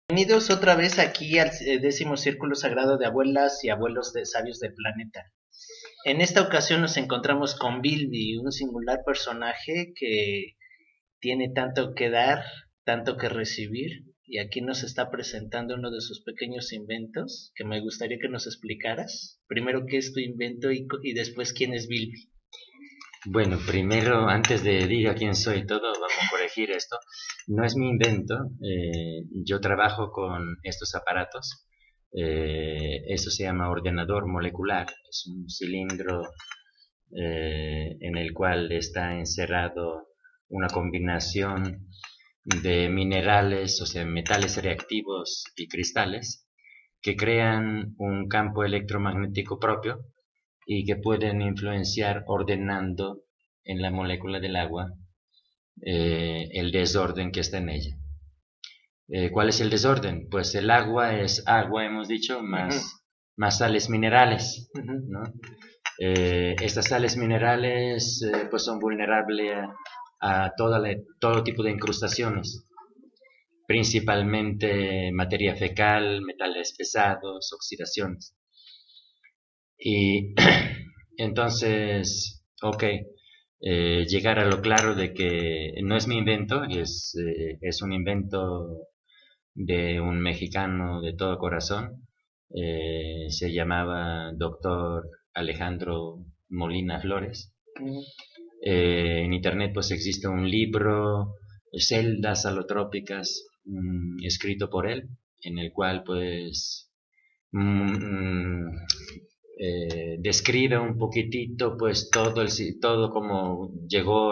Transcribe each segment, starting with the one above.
Bienvenidos otra vez aquí al décimo círculo sagrado de abuelas y abuelos de sabios del planeta. En esta ocasión nos encontramos con Bilby, un singular personaje que tiene tanto que dar, tanto que recibir, y aquí nos está presentando uno de sus pequeños inventos que me gustaría que nos explicaras. Primero, ¿qué es tu invento y después quién es Bilby? Bueno, primero, antes de diga quién soy y todo, vamos a corregir esto. No es mi invento, yo trabajo con estos aparatos. Eso se llama ordenador molecular. Es un cilindro en el cual está encerrado una combinación de minerales, o sea, metales reactivos y cristales, que crean un campo electromagnético propio y que pueden influenciar ordenando en la molécula del agua el desorden que está en ella. ¿Cuál es el desorden? Pues el agua es agua, hemos dicho, más sales minerales, ¿no? Estas sales minerales pues son vulnerables a todo tipo de incrustaciones, principalmente materia fecal, metales pesados, oxidaciones. Y entonces, ok, llegar a lo claro de que no es mi invento, es un invento de un mexicano de todo corazón. Se llamaba doctor Alejandro Molina Flores. En internet pues existe un libro, Celdas alotrópicas, escrito por él, en el cual pues describe un poquitito pues todo cómo llegó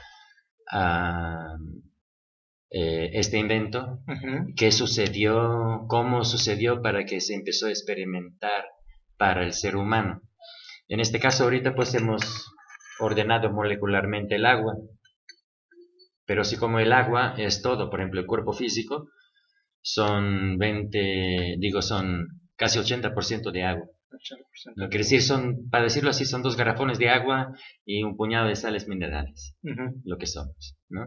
a este invento, qué sucedió, cómo sucedió para que se empezó a experimentar para el ser humano. En este caso ahorita pues hemos ordenado molecularmente el agua, pero así como el agua es todo, por ejemplo el cuerpo físico son son casi 80% de agua. Lo que decir para decirlo así, son 2 garrafones de agua y un puñado de sales minerales, lo que somos, ¿no?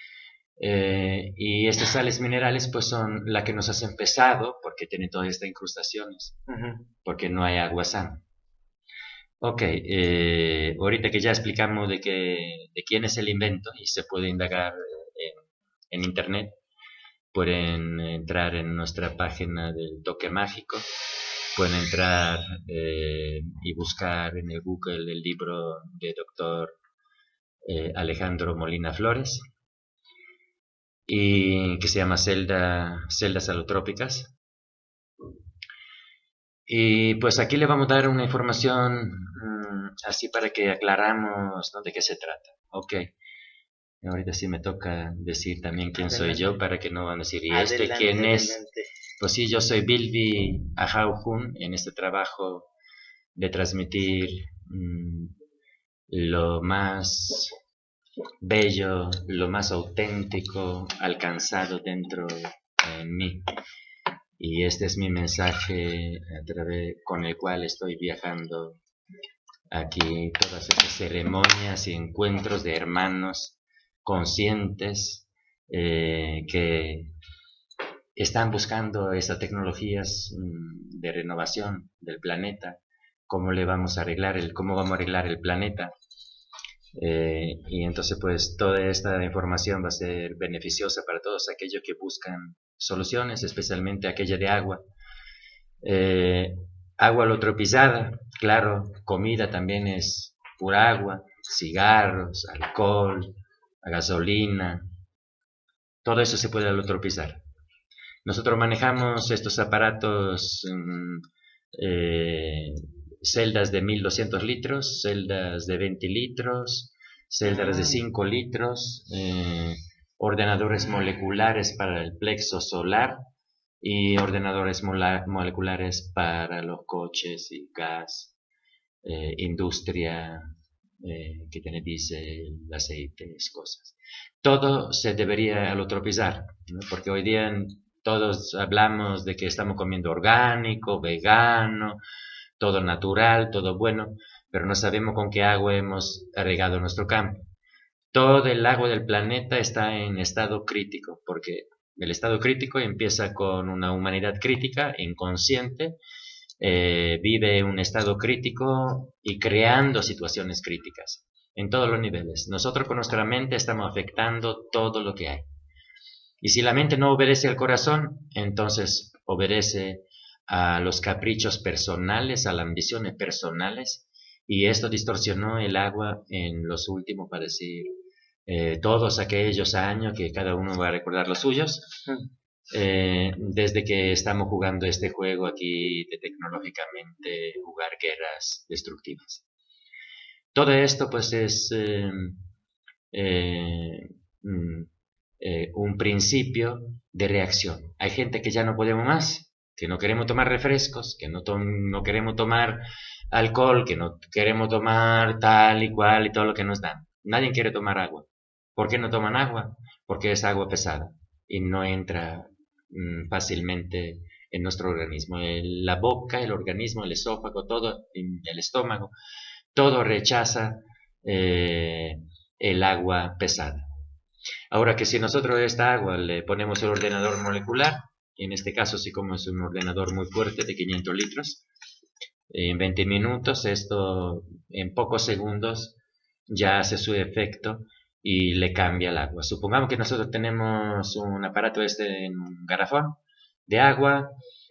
Y estas sales minerales pues son la que nos hacen pesado porque tienen todas estas incrustaciones, porque no hay agua sana. Ok, ahorita que ya explicamos de quién es el invento y se puede indagar en internet, pueden entrar en nuestra página del Toque Mágico, pueden entrar y buscar en el Google el libro de doctor Alejandro Molina Flores, y que se llama Celdas alotrópicas. Y pues aquí le vamos a dar una información así para que aclaramos, ¿no?, de qué se trata. Ok, ahorita sí me toca decir también quién soy yo, para que no van a decir, ¿y este quién es? Pues sí, yo soy Bilby Ajaujun, en este trabajo de transmitir lo más bello, lo más auténtico alcanzado dentro en mí. Y este es mi mensaje con el cual estoy viajando aquí, todas estas ceremonias y encuentros de hermanos conscientes que están buscando esas tecnologías de renovación del planeta, cómo vamos a arreglar el planeta. Y entonces pues toda esta información va a ser beneficiosa para todos aquellos que buscan soluciones, especialmente aquella de agua. Agua alotropizada, claro, comida también es pura agua, cigarros, alcohol, gasolina, todo eso se puede alotropizar. Nosotros manejamos estos aparatos, celdas de 1200 litros, celdas de 20 litros, celdas de 5 litros, ordenadores moleculares para el plexo solar y ordenadores moleculares para los coches y gas, industria, que tiene diésel, aceites, cosas. Todo se debería alotropizar, ¿no? Porque hoy día todos hablamos de que estamos comiendo orgánico, vegano, todo natural, todo bueno, pero no sabemos con qué agua hemos regado nuestro campo. Todo el agua del planeta está en estado crítico, porque El estado crítico empieza con una humanidad crítica, inconsciente, vive un estado crítico y creando situaciones críticas en todos los niveles. Nosotros con nuestra mente estamos afectando todo lo que hay. Y si la mente no obedece al corazón, entonces obedece a los caprichos personales, a las ambiciones personales, y esto distorsionó el agua en los últimos, para decir, todos aquellos años que cada uno va a recordar los suyos, desde que estamos jugando este juego aquí de tecnológicamente jugar guerras destructivas. Todo esto pues es un principio de reacción. Hay gente que ya no podemos más, que no queremos tomar refrescos, que no queremos tomar alcohol, que no queremos tomar tal y cual y todo lo que nos dan. Nadie quiere tomar agua. ¿Por qué no toman agua? Porque es agua pesada y no entra fácilmente en nuestro organismo. La boca, el organismo, el esófago, todo, el estómago, todo rechaza el agua pesada. Ahora que si nosotros a esta agua le ponemos el ordenador molecular, en este caso sí como es un ordenador muy fuerte de 500 litros, en 20 minutos, esto en pocos segundos ya hace su efecto y le cambia el agua. Supongamos que nosotros tenemos un aparato en un garrafón de agua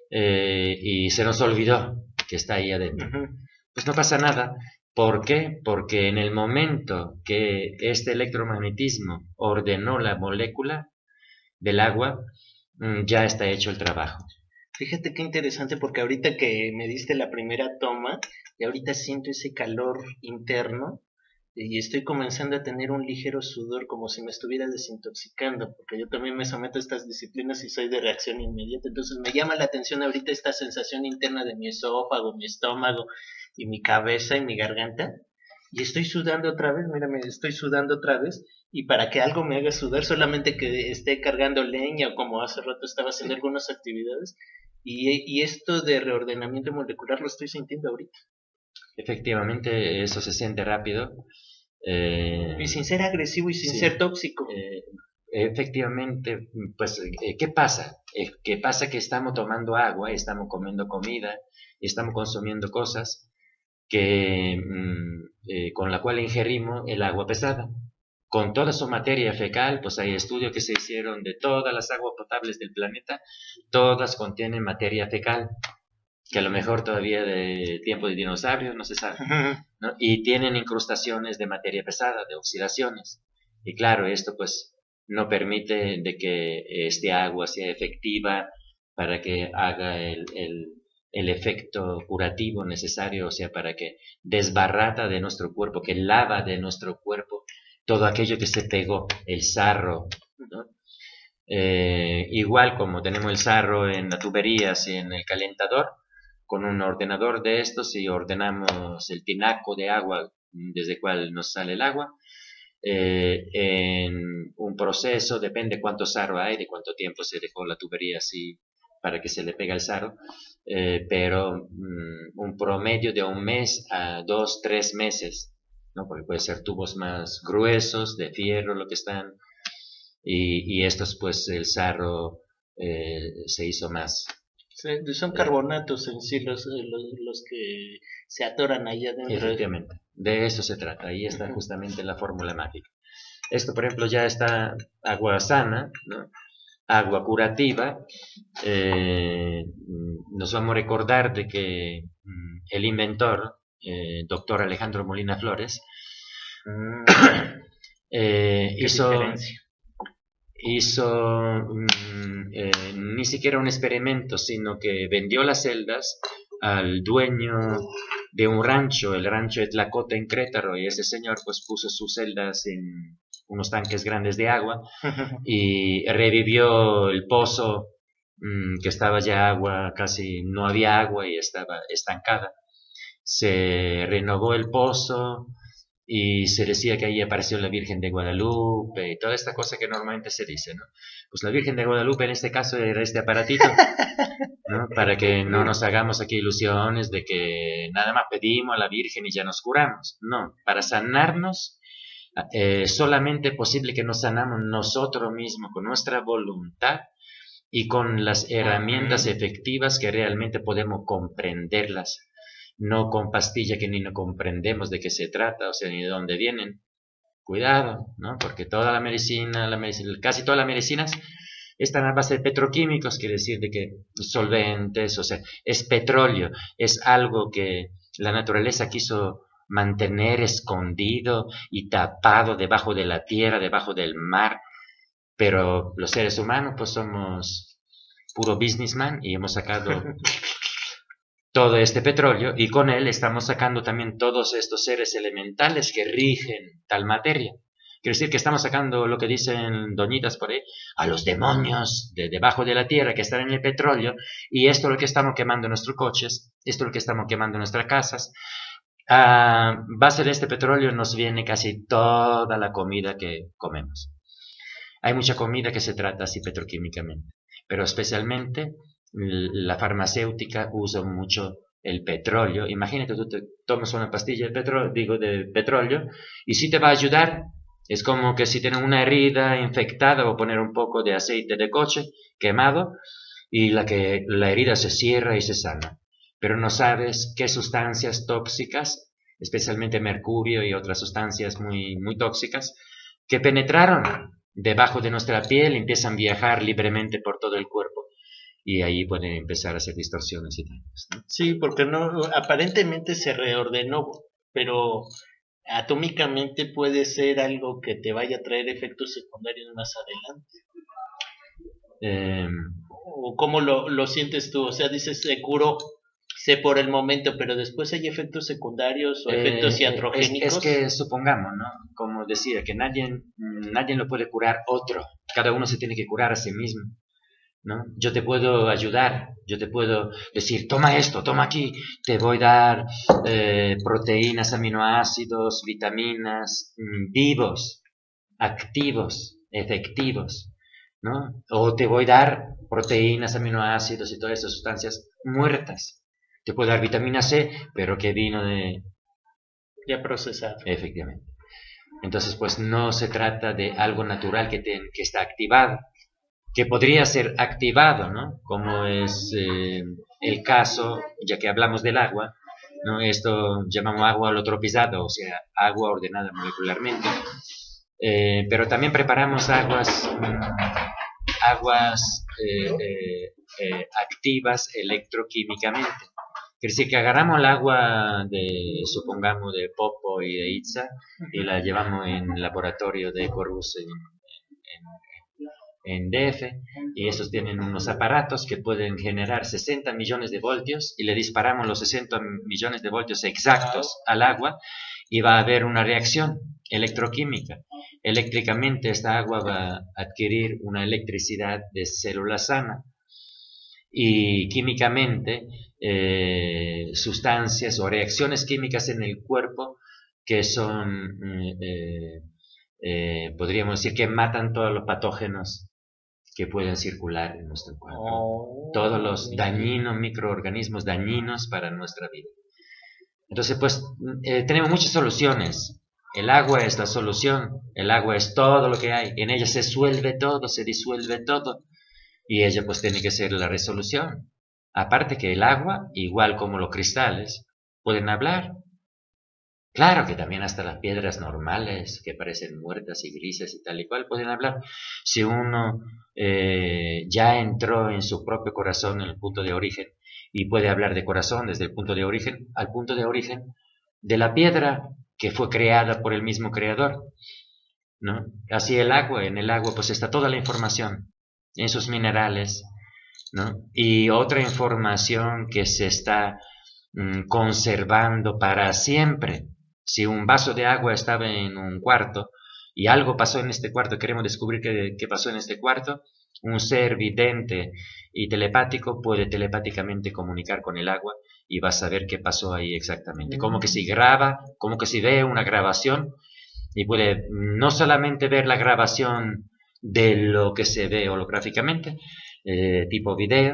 y se nos olvidó que está ahí adentro. Pues no pasa nada. ¿Por qué? Porque en el momento que este electromagnetismo ordenó la molécula del agua, ya está hecho el trabajo. Fíjate qué interesante, porque ahorita que me diste la primera toma, y ahorita siento ese calor interno, y estoy comenzando a tener un ligero sudor, como si me estuviera desintoxicando, porque yo también me someto a estas disciplinas y soy de reacción inmediata. Entonces me llama la atención ahorita esta sensación interna de mi esófago, mi estómago y mi cabeza y mi garganta, y estoy sudando otra vez. Mira, me estoy sudando otra vez, y para que algo me haga sudar, solamente que esté cargando leña, o como hace rato estaba haciendo algunas actividades, y esto de reordenamiento molecular lo estoy sintiendo ahorita. Efectivamente, eso se siente rápido. Y sin ser agresivo y sin ser tóxico. Efectivamente, pues, ¿qué pasa? ¿Qué pasa? Que estamos tomando agua, estamos comiendo comida, estamos consumiendo cosas que, con la cual ingerimos el agua pesada. Con toda su materia fecal, pues hay estudios que se hicieron de todas las aguas potables del planeta, todas contienen materia fecal, que a lo mejor todavía de tiempo de dinosaurios no se sabe, ¿no? Y tienen incrustaciones de materia pesada, de oxidaciones. Y claro, esto pues no permite de que este agua sea efectiva para que haga el efecto curativo necesario, o sea, para que desbarata de nuestro cuerpo, que lava de nuestro cuerpo todo aquello que se pegó, el sarro, ¿no? Igual como tenemos el sarro en las tuberías y en el calentador, con un ordenador de estos, y ordenamos el tinaco de agua desde el cual nos sale el agua, en un proceso, depende cuánto sarro hay, de cuánto tiempo se dejó la tubería así para que se le pega el sarro, pero un promedio de 1 mes a 2, 3 meses, ¿no? Porque puede ser tubos más gruesos, de fierro, lo que están, y estos pues el sarro se hizo más. Son carbonatos en sí los que se atoran ahí adentro. Efectivamente, de eso se trata, ahí está justamente la fórmula mágica. Esto, por ejemplo, ya está agua sana, ¿no? Agua curativa. Nos vamos a recordar de que el inventor, doctor Alejandro Molina Flores, hizo ni siquiera un experimento, sino que vendió las celdas al dueño de un rancho, el rancho de Tlacota en Querétaro, y ese señor pues puso sus celdas en unos tanques grandes de agua y revivió el pozo, que estaba ya agua, casi no había agua y estaba estancada. Se renovó el pozo y se decía que ahí apareció la Virgen de Guadalupe y toda esta cosa que normalmente se dice, ¿no? Pues la Virgen de Guadalupe en este caso era este aparatito, ¿no? Para que no nos hagamos aquí ilusiones de que nada más pedimos a la Virgen y ya nos curamos. No, para sanarnos Solamente posible que nos sanamos nosotros mismos con nuestra voluntad y con las herramientas efectivas que realmente podemos comprenderlas, no con pastillas que ni no comprendemos de qué se trata, o sea, ni de dónde vienen. Cuidado, ¿no? Porque toda casi todas las medicinas están a base de petroquímicos, quiere decir de que solventes, o sea, es petróleo, es algo que la naturaleza quiso mantener escondido y tapado debajo de la tierra, debajo del mar, pero los seres humanos pues somos puro businessman y hemos sacado todo este petróleo y con él estamos sacando también todos estos seres elementales que rigen tal materia. Quiere decir que estamos sacando lo que dicen doñitas por ahí, a los demonios de debajo de la tierra que están en el petróleo, y esto es lo que estamos quemando en nuestros coches, esto es lo que estamos quemando en nuestras casas. A base de este petróleo nos viene casi toda la comida que comemos. Hay mucha comida que se trata así petroquímicamente, pero especialmente la farmacéutica usa mucho el petróleo. Imagínate, tú te tomas una pastilla de petróleo, y si te va a ayudar, es como que si tienes una herida infectada o poner un poco de aceite de coche quemado y la herida se cierra y se sana. Pero no sabes qué sustancias tóxicas, especialmente mercurio y otras sustancias muy, muy tóxicas, que penetraron debajo de nuestra piel, empiezan a viajar libremente por todo el cuerpo. Y ahí pueden empezar a hacer distorsiones y daños, ¿no? Sí, porque no, aparentemente se reordenó, pero atómicamente puede ser algo que te vaya a traer efectos secundarios más adelante. Eh, ¿O cómo lo sientes tú? O sea, dices, se curó, sé por el momento, pero después hay efectos secundarios o efectos iatrogénicos. es que supongamos, ¿no? Como decía, que nadie lo puede curar otro. Cada uno se tiene que curar a sí mismo, ¿no? Yo te puedo ayudar, yo te puedo decir, toma esto, toma aquí, te voy a dar proteínas, aminoácidos, vitaminas, vivos, activos, efectivos, ¿no? O te voy a dar proteínas, aminoácidos y todas esas sustancias muertas. Te puedo dar vitamina C, pero que vino de... Ya procesado. Efectivamente. Entonces, pues no se trata de algo natural que está activado, que podría ser activado, ¿no? Como es el caso, ya que hablamos del agua, ¿no? Esto llamamos agua holotropizada, o sea, agua ordenada molecularmente. Pero también preparamos aguas activas electroquímicamente. Quiere decir que agarramos el agua supongamos, de Popo y de Itza y la llevamos en el laboratorio de Corus en DF, y esos tienen unos aparatos que pueden generar 60 millones de voltios y le disparamos los 60 millones de voltios exactos al agua y va a haber una reacción electroquímica. Eléctricamente esta agua va a adquirir una electricidad de célula sana y químicamente sustancias o reacciones químicas en el cuerpo que son, podríamos decir que matan todos los patógenos que pueden circular en nuestro cuerpo. Todos los dañinos, microorganismos dañinos para nuestra vida. Entonces, pues, tenemos muchas soluciones. El agua es la solución. El agua es todo lo que hay. En ella se suelve todo, se disuelve todo. Y ella, pues, tiene que ser la resolución. Aparte que el agua, igual como los cristales, pueden hablar. Claro que también hasta las piedras normales, que parecen muertas y grises y tal y cual, pueden hablar. Si uno ya entró en su propio corazón, en el punto de origen, y puede hablar de corazón desde el punto de origen al punto de origen de la piedra que fue creada por el mismo creador, ¿no? Así el agua, en el agua pues está toda la información, en sus minerales, ¿no? Y otra información que se está conservando para siempre. Si un vaso de agua estaba en un cuarto y algo pasó en este cuarto, queremos descubrir qué pasó en este cuarto, un ser vidente y telepático puede telepáticamente comunicar con el agua y va a saber qué pasó ahí exactamente. Como que si graba, como que si ve una grabación y puede no solamente ver la grabación de lo que se ve holográficamente, tipo video,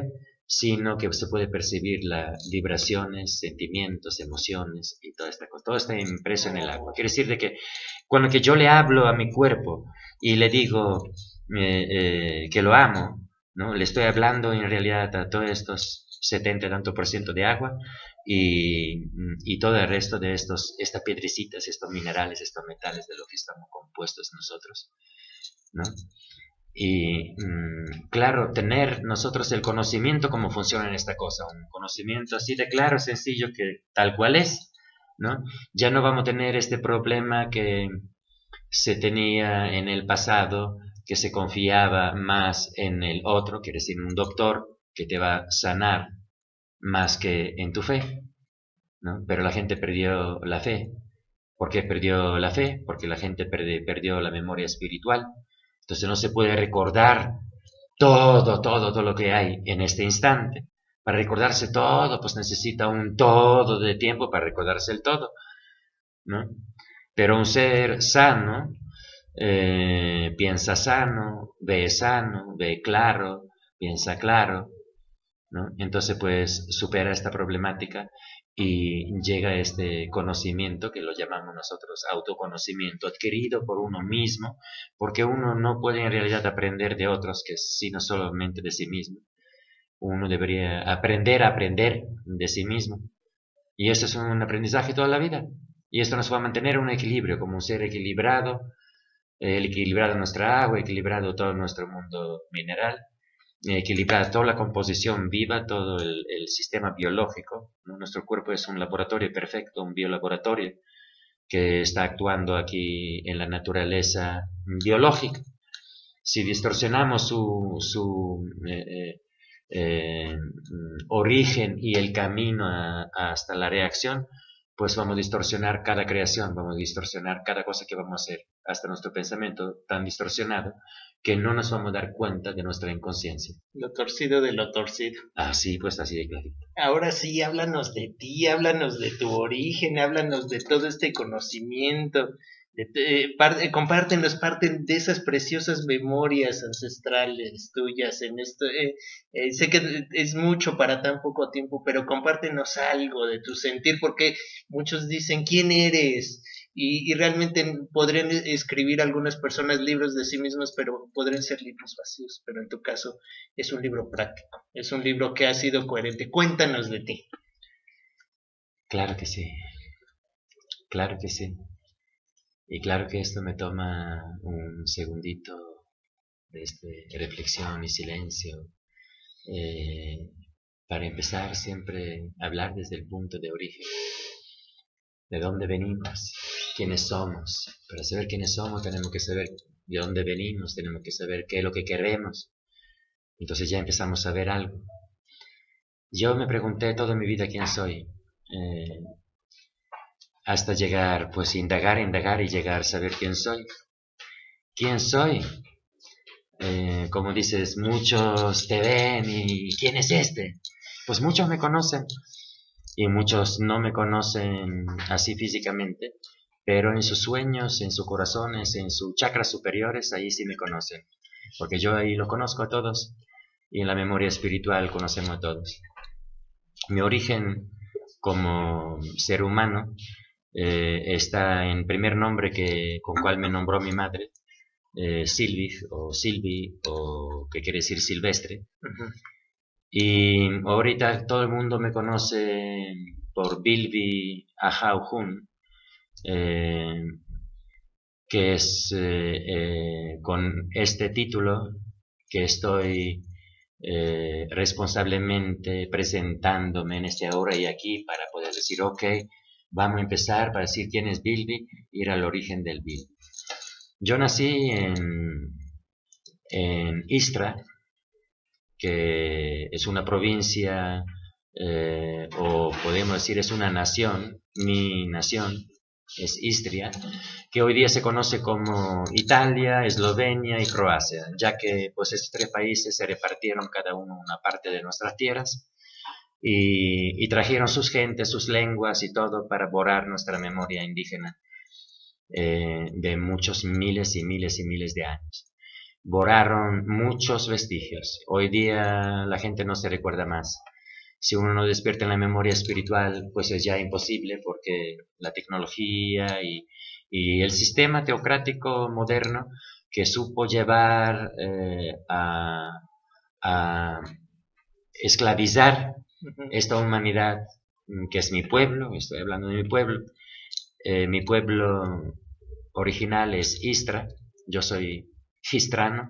sino que se puede percibir las vibraciones, sentimientos, emociones y toda esta cosa. Todo está impreso en el agua. Quiere decir de que cuando que yo le hablo a mi cuerpo y le digo que lo amo, ¿no? Le estoy hablando en realidad a todos estos 70 y tanto por ciento de agua y todo el resto de estas piedrecitas, estos minerales, estos metales de lo que estamos compuestos nosotros, ¿no? Y claro, tener nosotros el conocimiento cómo funciona en esta cosa, un conocimiento así de claro, sencillo, que tal cual es, ¿no? Ya no vamos a tener este problema que se tenía en el pasado, que se confiaba más en el otro, quiere decir, un doctor que te va a sanar más que en tu fe, ¿no? Pero la gente perdió la fe. ¿Por qué perdió la fe? Porque la gente perdió la memoria espiritual. Entonces no se puede recordar todo lo que hay en este instante. Para recordarse todo, pues necesita un todo de tiempo para recordarse el todo, ¿no? Pero un ser sano piensa sano, ve claro, piensa claro, ¿no? Entonces pues supera esta problemática y llega a este conocimiento que lo llamamos nosotros autoconocimiento adquirido por uno mismo, porque uno no puede en realidad aprender de otros que sino solamente de sí mismo. Uno debería aprender a aprender de sí mismo, y eso es un aprendizaje toda la vida, y esto nos va a mantener un equilibrio, como un ser equilibrado, equilibrado nuestra agua, equilibrado todo nuestro mundo mineral, equilibrada toda la composición viva, todo el sistema biológico, ¿no? Nuestro cuerpo es un laboratorio perfecto, un biolaboratorio que está actuando aquí en la naturaleza biológica. Si distorsionamos su origen y el camino hasta la reacción, pues vamos a distorsionar cada creación, vamos a distorsionar cada cosa que vamos a hacer, hasta nuestro pensamiento tan distorsionado que no nos vamos a dar cuenta de nuestra inconsciencia. Lo torcido de lo torcido. Así, pues así de clarito. Ahora sí, háblanos de ti, háblanos de tu origen, háblanos de todo este conocimiento. Compártenos parte de esas preciosas memorias ancestrales tuyas en esto. Sé que es mucho para tan poco tiempo, pero compártenos algo de tu sentir, porque muchos dicen quién eres y realmente podrían escribir algunas personas libros de sí mismos, pero podrían ser libros vacíos, pero en tu caso es un libro práctico, es un libro que ha sido coherente. Cuéntanos de ti. Claro que sí, claro que sí. Y claro que esto me toma un segundito de reflexión y silencio para empezar siempre a hablar desde el punto de origen, de dónde venimos, quiénes somos. Para saber quiénes somos tenemos que saber de dónde venimos, tenemos que saber qué es lo que queremos. Entonces ya empezamos a ver algo. Yo me pregunté toda mi vida quién soy. Hasta llegar, pues indagar y llegar a saber quién soy. ¿Quién soy? Como dices, muchos te ven y ¿quién es este? Pues muchos me conocen y muchos no me conocen así físicamente, pero en sus sueños, en sus corazones, en sus chakras superiores, ahí sí me conocen, porque yo ahí lo conozco a todos y en la memoria espiritual conocemos a todos. Mi origen como ser humano está en primer nombre con cual me nombró mi madre, Silvi o que quiere decir silvestre. Uh-huh. Y ahorita todo el mundo me conoce por Bilbi Ahau-Hun, que es con este título que estoy responsablemente presentándome en este ahora y aquí para poder decir, ok, vamos a empezar para decir quién es Bilbi, ir al origen del Bilbi. Yo nací en Istra, que es una provincia, o podemos decir es una nación, mi nación es Istria, que hoy día se conoce como Italia, Eslovenia y Croacia, ya que pues estos tres países se repartieron cada uno una parte de nuestras tierras y trajeron sus gentes, sus lenguas y todo para borrar nuestra memoria indígena de muchos miles y miles y miles de años. borraron muchos vestigios. Hoy día la gente no se recuerda más. Si uno no despierta en la memoria espiritual, pues es ya imposible porque la tecnología y el sistema teocrático moderno que supo llevar a esclavizar esta humanidad que es mi pueblo, estoy hablando de mi pueblo original es Istra, yo soy gistrano,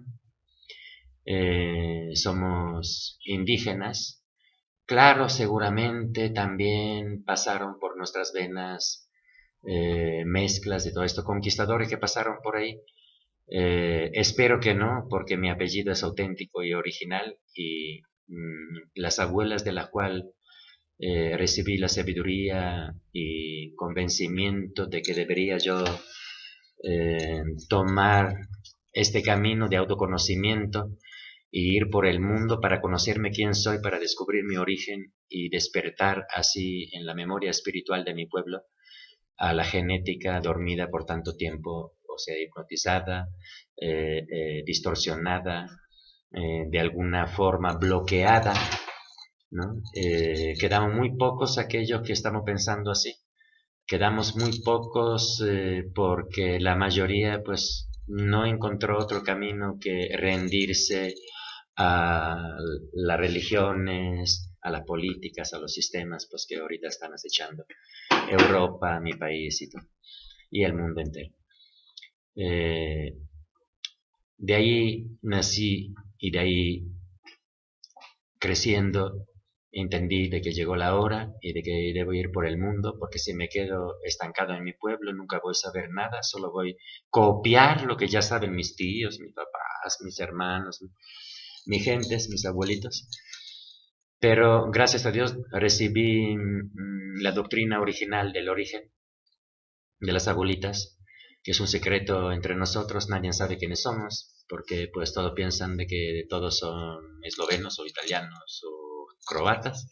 somos indígenas. Claro, seguramente también pasaron por nuestras venas mezclas de todo esto, conquistadores que pasaron por ahí. Espero que no, porque mi apellido es auténtico y original y las abuelas de la cual recibí la sabiduría y convencimiento de que debería yo tomar este camino de autoconocimiento y ir por el mundo para conocerme quién soy, para descubrir mi origen y despertar así en la memoria espiritual de mi pueblo a la genética dormida por tanto tiempo, o sea, hipnotizada, distorsionada, de alguna forma bloqueada, ¿no? Quedamos muy pocos aquellos que estamos pensando así. Quedamos muy pocos porque la mayoría pues no encontró otro camino que rendirse a las religiones, a las políticas, a los sistemas pues que ahorita están acechando Europa, mi país y todo, y el mundo entero. De ahí nací y de ahí creciendo entendí de que llegó la hora y de que debo ir por el mundo, porque si me quedo estancado en mi pueblo nunca voy a saber nada, solo voy a copiar lo que ya saben mis tíos, mis papás, mis hermanos, mis gentes, mis abuelitos. Pero gracias a Dios recibí la doctrina original del origen de las abuelitas, que es un secreto entre nosotros, nadie sabe quiénes somos, porque pues todos piensan de que todos son eslovenos o italianos o croatas,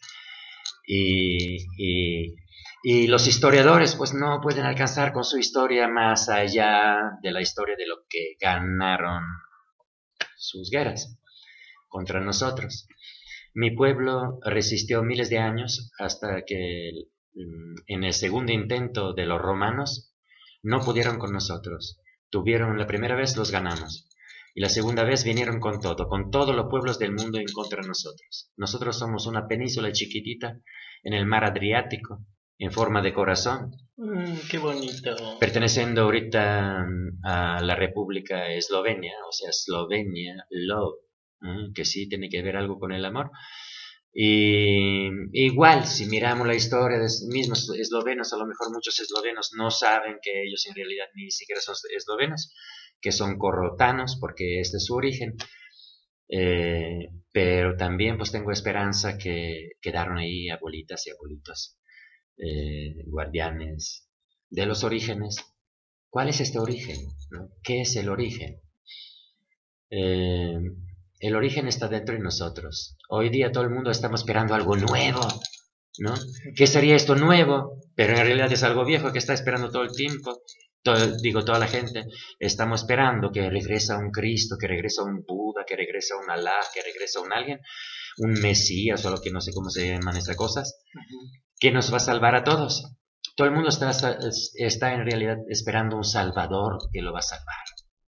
y los historiadores pues no pueden alcanzar con su historia más allá de la historia de lo que ganaron sus guerras contra nosotros. Mi pueblo resistió miles de años hasta que en el segundo intento de los romanos no pudieron con nosotros. Tuvieron la primera vez, los ganamos. Y la segunda vez vinieron con todos los pueblos del mundo en contra de nosotros. Nosotros somos una península chiquitita en el mar Adriático, en forma de corazón. Qué bonito. Perteneciendo ahorita a la República Eslovenia, o sea, Eslovenia, love, que sí tiene que ver algo con el amor. Y igual, si miramos la historia de los mismos eslovenos, a lo mejor muchos eslovenos no saben que ellos en realidad ni siquiera son eslovenos, que son corrotanos, porque este es su origen. Pero también pues tengo esperanza que quedaron ahí abuelitas y abuelitos, guardianes de los orígenes. ¿Cuál es este origen? ¿No? ¿Qué es el origen? El origen está dentro de nosotros. Hoy día todo el mundo estamos esperando algo nuevo, ¿no? ¿Qué sería esto nuevo? Pero en realidad es algo viejo que está esperando todo el tiempo. Toda la gente. Estamos esperando que regrese un Cristo, que regrese un Buda, que regrese un Alá, que regrese un alguien, un Mesías o lo que no sé cómo se llaman esas cosas, que nos va a salvar a todos. Todo el mundo está en realidad esperando un Salvador que lo va a salvar.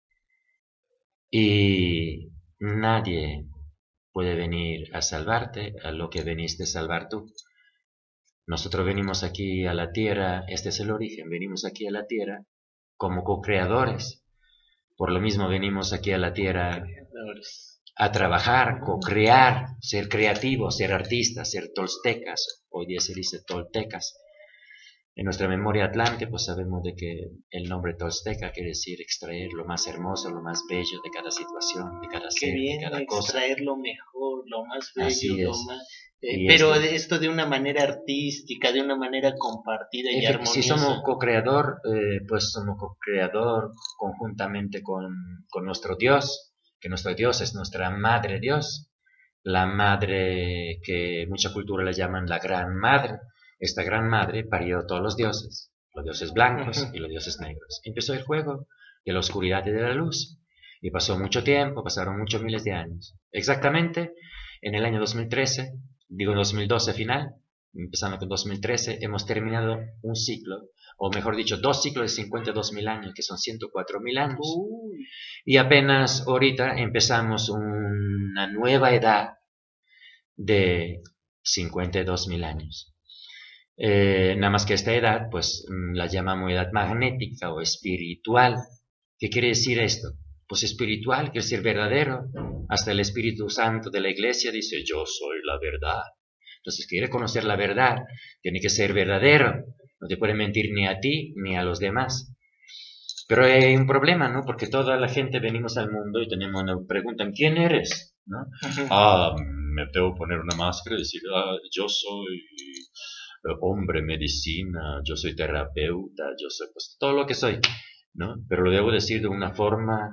Y nadie puede venir a salvarte a lo que veniste a salvar tú. Nosotros venimos aquí a la tierra, este es el origen, venimos aquí a la tierra como co-creadores. Por lo mismo venimos aquí a la tierra a trabajar, co-crear, ser creativos, ser artistas, ser toltecas. Hoy día se dice toltecas. En nuestra memoria atlante, pues sabemos de que el nombre tolteca quiere decir extraer lo más hermoso, lo más bello de cada situación, de cada ser, bien, de cada cosa. Extraer lo mejor, lo más bello, Así es. lo más... pero esto de una manera artística, de una manera compartida y armoniosa. Si somos co-creador, pues somos co-creador conjuntamente con nuestro Dios, que nuestro Dios es nuestra Madre Dios, la Madre que mucha cultura le llaman la Gran Madre. Esta Gran Madre parió todos los dioses blancos y los dioses negros. Empezó el juego de la oscuridad y de la luz. Y pasó mucho tiempo, pasaron muchos miles de años. Exactamente, en el año 2013, digo 2012 final, empezando con 2013, hemos terminado un ciclo, o mejor dicho, dos ciclos de 52.000 años, que son 104.000 años. Y apenas ahorita empezamos una nueva edad de 52.000 años. Nada más que esta edad, pues la llamamos edad magnética o espiritual. ¿Qué quiere decir esto? Pues espiritual, quiere decir verdadero. Hasta el Espíritu Santo de la Iglesia dice, yo soy la verdad. Entonces, quiere conocer la verdad, tiene que ser verdadero. No te puede mentir ni a ti ni a los demás. Pero hay un problema, ¿no? Porque toda la gente venimos al mundo y nos preguntan, ¿quién eres? ¿No? Me tengo que poner una máscara y decir, yo soy hombre medicina, yo soy terapeuta, yo soy pues todo lo que soy, ¿no? Pero lo debo decir de una forma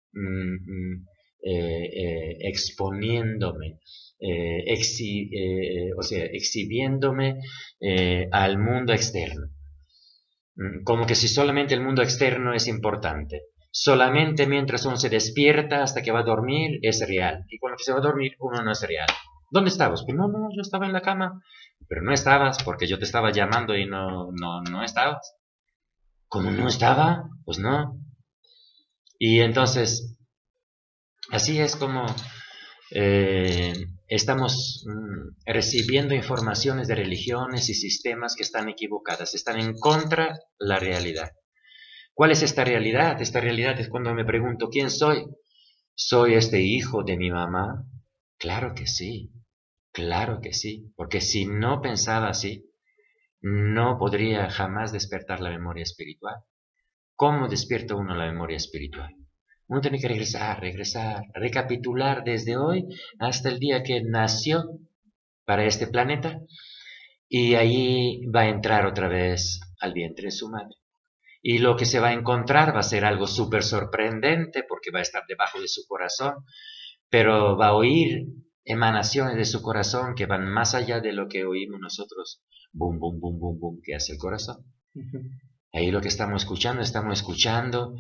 exponiéndome, o sea, exhibiéndome al mundo externo. Como que si solamente el mundo externo es importante. Solamente mientras uno se despierta hasta que va a dormir es real. Y cuando se va a dormir uno no es real. ¿Dónde estabas? Pues no, yo estaba en la cama. Pero no estabas porque yo te estaba llamando y no estabas. ¿Cómo no estaba? Pues no. Y entonces, así es como estamos recibiendo informaciones de religiones y sistemas que están equivocadas, están en contra de la realidad. ¿Cuál es esta realidad? Esta realidad es cuando me pregunto, ¿quién soy? ¿Soy este hijo de mi mamá? Claro que sí, porque si no pensaba así, no podría jamás despertar la memoria espiritual. ¿Cómo despierta uno la memoria espiritual? Uno tiene que regresar, recapitular desde hoy hasta el día que nació para este planeta y ahí va a entrar otra vez al vientre de su madre. Y lo que se va a encontrar va a ser algo súper sorprendente porque va a estar debajo de su corazón, pero va a oír emanaciones de su corazón que van más allá de lo que oímos nosotros. Boom, boom, boom, boom, boom, que hace el corazón. Ahí lo que estamos escuchando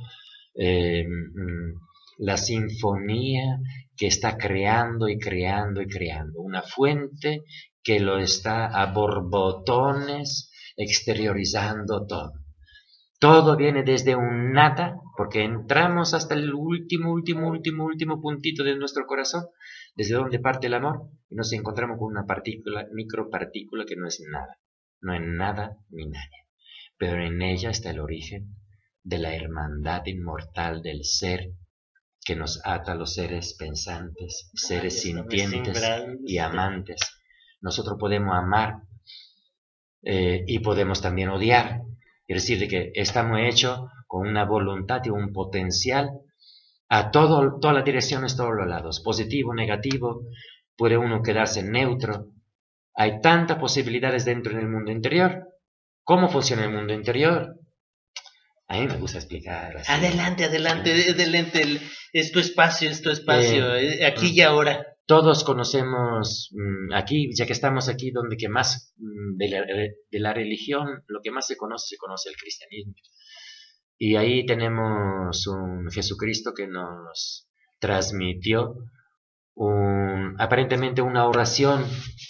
la sinfonía que está creando y creando y creando, una fuente que lo está a borbotones exteriorizando todo. Todo viene desde un nada, porque entramos hasta el último puntito de nuestro corazón, desde donde parte el amor, y nos encontramos con una partícula, micropartícula que no es nada, no es nada ni nadie, pero en ella está el origen de la hermandad inmortal del ser que nos ata a los seres pensantes, seres sintientes y amantes. Nosotros podemos amar y podemos también odiar. Es decir, de que estamos hechos con una voluntad y un potencial a todas las direcciones, todos los lados, positivo, negativo, puede uno quedarse neutro. Hay tantas posibilidades dentro del mundo interior. ¿Cómo funciona el mundo interior? A mí me gusta explicar así. Adelante, es tu espacio, aquí y ahora. Todos conocemos aquí, ya que estamos aquí, donde que más de la religión, lo que más se conoce el cristianismo. Y ahí tenemos un Jesucristo que nos transmitió aparentemente una oración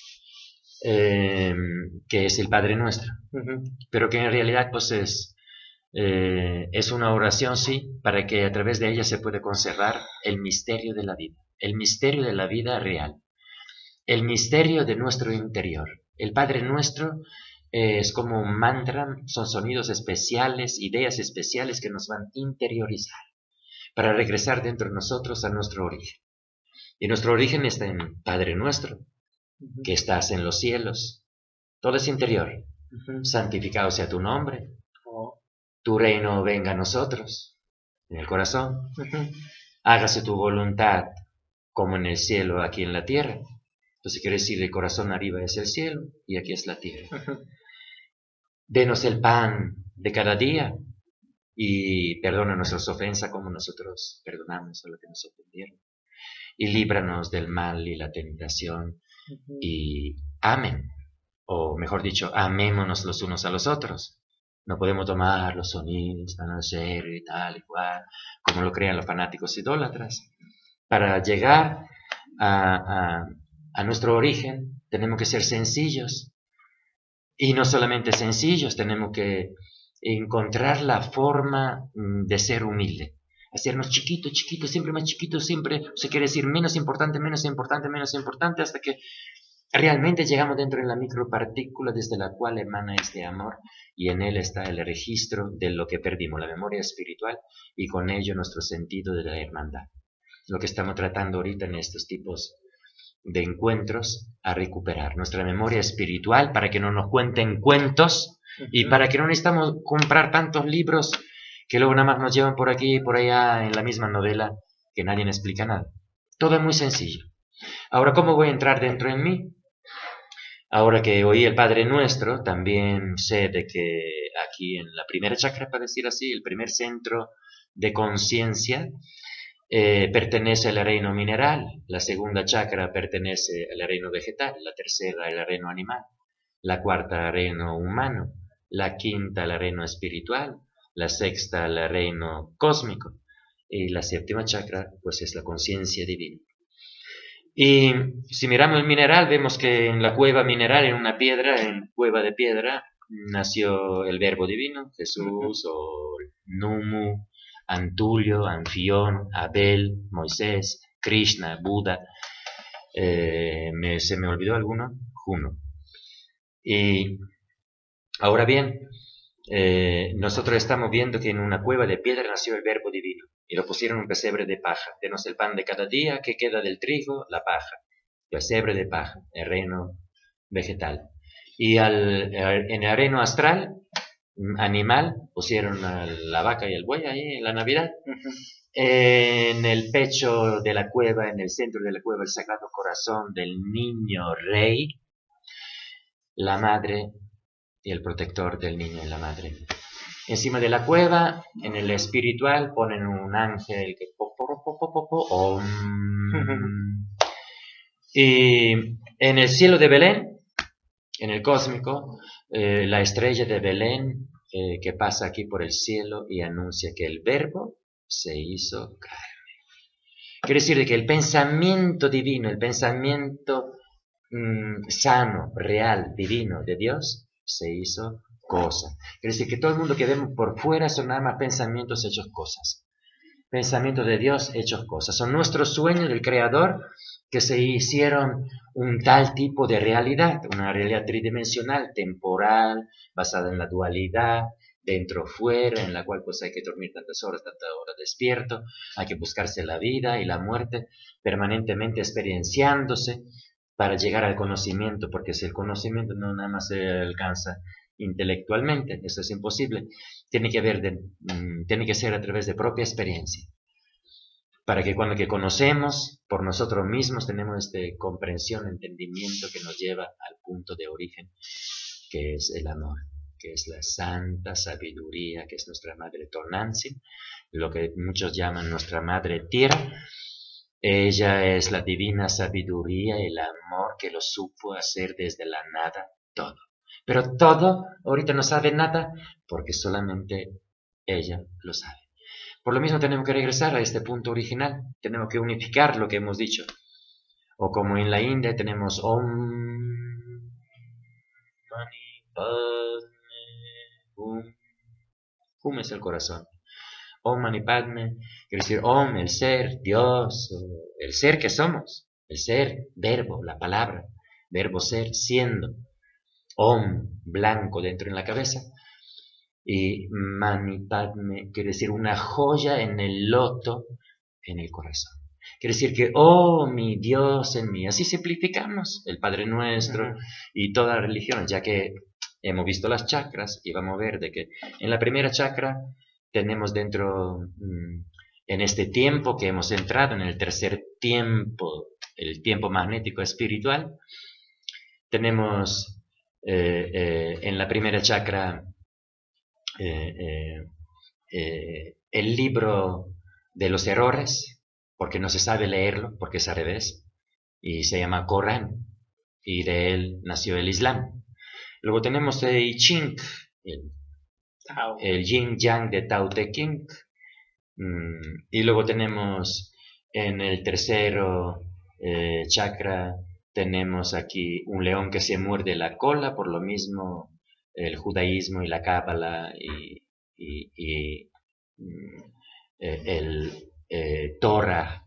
que es el Padre Nuestro, pero que en realidad pues es una oración, sí, para que a través de ella se pueda conservar el misterio de la vida, el misterio de la vida real, el misterio de nuestro interior. El Padre Nuestro es como un mantra, son sonidos especiales, ideas especiales que nos van a interiorizar para regresar dentro de nosotros a nuestro origen. Y nuestro origen está en Padre Nuestro, que estás en los cielos. Todo es interior. Santificado sea tu nombre. Tu reino venga a nosotros, en el corazón. Hágase tu voluntad como en el cielo, aquí en la tierra. Entonces quiere decir, el corazón arriba es el cielo y aquí es la tierra. Denos el pan de cada día y perdona nuestras ofensas como nosotros perdonamos a los que nos ofendieron. Y líbranos del mal y la tentación y amén, o mejor dicho, amémonos los unos a los otros. No podemos tomar los sonidos tan en serio y tal y cual, como lo crean los fanáticos idólatras. Para llegar a nuestro origen, tenemos que ser sencillos. Y no solamente sencillos, tenemos que encontrar la forma de ser humilde. Hacernos chiquitos, chiquitos, siempre más chiquitos, siempre, o sea, quiere decir menos importante, menos importante, menos importante, hasta que realmente llegamos dentro de la micropartícula desde la cual emana este amor, y en él está el registro de lo que perdimos, la memoria espiritual, y con ello nuestro sentido de la hermandad. Lo que estamos tratando ahorita en estos tipos de encuentros, a recuperar nuestra memoria espiritual para que no nos cuenten cuentos y para que no necesitamos comprar tantos libros que luego nada más nos llevan por aquí y por allá en la misma novela que nadie me explica nada. Todo es muy sencillo. Ahora, ¿cómo voy a entrar dentro en mí? Ahora que oí el Padre Nuestro, también sé de que aquí en la primera chakra, para decir así, el primer centro de conciencia, pertenece al reino mineral, la segunda chakra pertenece al reino vegetal, la tercera al reino animal, la cuarta al reino humano, la quinta al reino espiritual, la sexta al reino cósmico y la séptima chakra pues es la conciencia divina. Y si miramos el mineral, vemos que en la cueva mineral, en una piedra, en cueva de piedra, nació el Verbo Divino, Jesús o Numu, Antulio, Anfión, Abel, Moisés, Krishna, Buda. ¿Se me olvidó alguno? Juno. Y ahora bien, nosotros estamos viendo que en una cueva de piedra nació el Verbo Divino y lo pusieron en un pesebre de paja. Denos el pan de cada día, que queda del trigo, la paja. Pesebre de paja, el reino vegetal. Y en el reino astral, animal, pusieron a la vaca y el buey ahí en la Navidad. En el pecho de la cueva, en el centro de la cueva, el Sagrado Corazón del Niño Rey, la madre y el protector del niño y la madre. Encima de la cueva, en el espiritual, ponen un ángel que y en el cielo de Belén, en el cósmico, la estrella de Belén que pasa aquí por el cielo y anuncia que el Verbo se hizo carne. Quiere decir que el pensamiento divino, el pensamiento sano, real, divino de Dios, se hizo cosa. Quiere decir que todo el mundo que vemos por fuera son nada más pensamientos hechos cosas. Pensamientos de Dios hechos cosas. Son nuestros sueños del Creador que se hicieron un tal tipo de realidad, una realidad tridimensional, temporal, basada en la dualidad, dentro fuera, en la cual pues hay que dormir tantas horas despierto, hay que buscarse la vida y la muerte, permanentemente experienciándose para llegar al conocimiento, porque si el conocimiento no nada más se alcanza intelectualmente, eso es imposible, tiene que ser a través de propia experiencia, para que cuando que conocemos por nosotros mismos tenemos comprensión, entendimiento que nos lleva al punto de origen, que es el amor, que es la santa sabiduría, que es nuestra madre Tonantzin, lo que muchos llaman nuestra madre tierra. Ella es la divina sabiduría, el amor que lo supo hacer desde la nada todo. Pero todo, ahorita no sabe nada, porque solamente ella lo sabe. Por lo mismo tenemos que regresar a este punto original, tenemos que unificar lo que hemos dicho. O como en la India tenemos Om Mani Padme Hum. Hum es el corazón. Om Mani Padme, quiere decir Om, el ser, Dios, el ser que somos, el ser, verbo, la palabra, verbo ser, siendo. Om, blanco dentro en la cabeza. Y Mani Padme quiere decir una joya en el loto en el corazón. Quiere decir que, oh, mi Dios en mí. Así simplificamos el Padre Nuestro y todas las religiones, ya que hemos visto las chakras y vamos a ver de que en la primera chakra tenemos dentro, en este tiempo que hemos entrado, en el tercer tiempo, el tiempo magnético espiritual, tenemos en la primera chakra el libro de los errores, porque no se sabe leerlo, porque es al revés, y se llama Corán, y de él nació el Islam. Luego tenemos el I Ching, Tao. el yin yang de Tao Te Ching. Y luego tenemos en el tercero chakra, tenemos aquí un león que se muerde la cola, por lo mismo el judaísmo y la cábala y el Torah.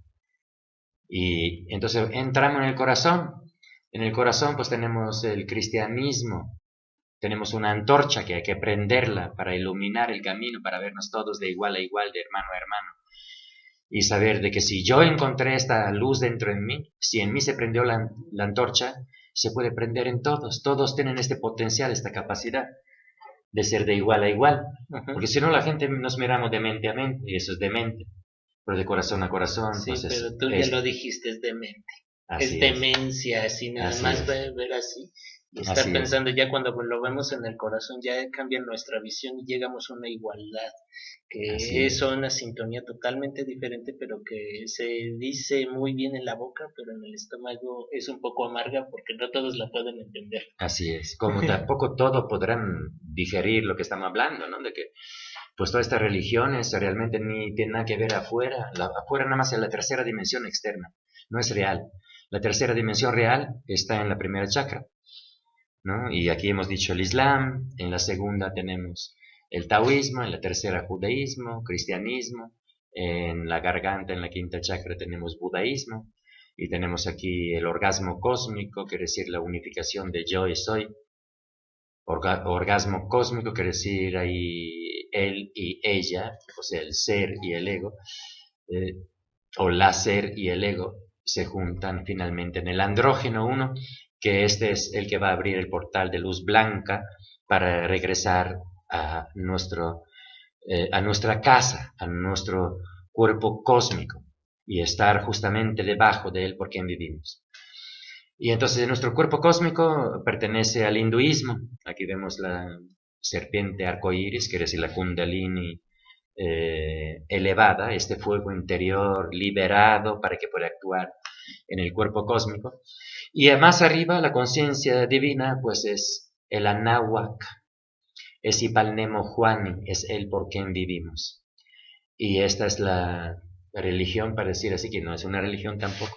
Y entonces entramos en el corazón. En el corazón pues tenemos el cristianismo. Tenemos una antorcha que hay que prenderla para iluminar el camino, para vernos todos de igual a igual, de hermano a hermano. Y saber de que si yo encontré esta luz dentro de mí, si en mí se prendió la antorcha, se puede prender en todos. Todos tienen este potencial, esta capacidad de ser de igual a igual. Porque si no, la gente nos miramos de mente a mente, y eso es de mente. Pero de corazón a corazón, Sí, pues pero tú ya lo dijiste, es demente. Es así demencia, así nada Así más es. ver así. Y estar Así es. pensando ya cuando lo vemos en el corazón, ya cambia nuestra visión y llegamos a una igualdad, Así que es. es una sintonía totalmente diferente, pero que se dice muy bien en la boca, pero en el estómago es un poco amarga porque no todos la pueden entender. Así es. Como tampoco todos podrán digerir lo que estamos hablando, ¿no? De que pues todas estas religiones realmente ni tienen nada que ver afuera. Afuera nada más es la tercera dimensión externa, no es real. La tercera dimensión real está en la primera chakra, ¿no? Y aquí hemos dicho el Islam, en la segunda tenemos el taoísmo, en la tercera judaísmo, cristianismo, en la garganta, en la quinta chakra tenemos budaísmo, y tenemos aquí el orgasmo cósmico, quiere decir la unificación de yo y soy. Orgasmo cósmico quiere decir ahí él y ella, o sea, el ser y el ego, o la ser y el ego, se juntan finalmente en el andrógeno 1, que este es el que va a abrir el portal de luz blanca para regresar a, a nuestra casa, a nuestro cuerpo cósmico, y estar justamente debajo de él por quien vivimos. Y entonces nuestro cuerpo cósmico pertenece al hinduismo. Aquí vemos la serpiente arcoíris, quiere decir la kundalini elevada, este fuego interior liberado para que pueda actuar en el cuerpo cósmico. Y más arriba, la conciencia divina, pues es el Anáhuac, es Ipalnemo Juani, es el por quien vivimos. Y esta es la religión, para decir así, que no es una religión tampoco,